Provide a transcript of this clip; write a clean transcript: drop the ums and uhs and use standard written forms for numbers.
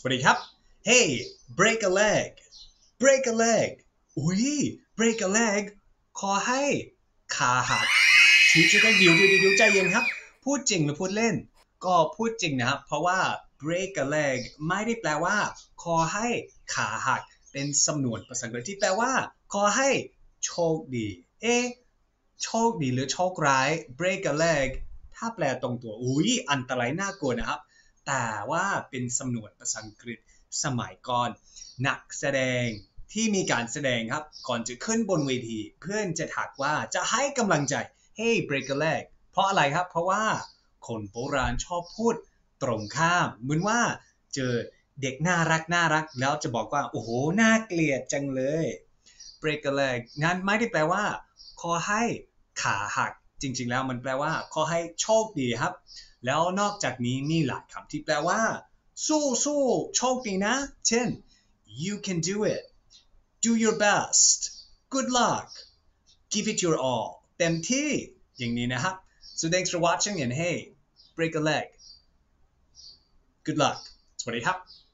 สวัสดีครับ Hey break a leg break a leg อุ้ย break a leg ขอให้ขาหักทีเจอร์ก็เดี๋ยวใจเย็นครับพูดจริงหรือพูดเล่นก็พูดจริงนะครับเพราะว่า break a leg ไม่ได้แปลว่าขอให้ขาหักเป็นสำนวนภาษาอังกฤษที่แปลว่าขอให้โชคดีโชคดีหรือโชคร้าย break a leg ถ้าแปลตรงตัวอุ้ยอันตรายน่ากลัวนะครับแต่ว่าเป็นสำนวนภาษาอังกฤษสมัยก่อนนักแสดงที่มีการแสดงครับก่อนจะขึ้นบนเวทีเพื่อนจะถักว่าจะให้กำลังใจ Hey break a leg เพราะอะไรครับเพราะว่าคนโบราณชอบพูดตรงข้ามเหมือนว่าเจอเด็กน่ารักแล้วจะบอกว่าโอ้โหน่าเกลียดจังเลย break a leg งั้นไม่ได้แปลว่าขอให้ขาหักจริงๆแล้วมันแปลว่าขอให้โชคดีครับแล้วนอกจากนี้มีหลายคำที่แปลว่าสู้โชคดีนะเช่น you can do it do your best good luck give it your all เต็มที่อย่างนี้นะครับ so thanks for watching and hey break a leg good luck สวัสดีครับ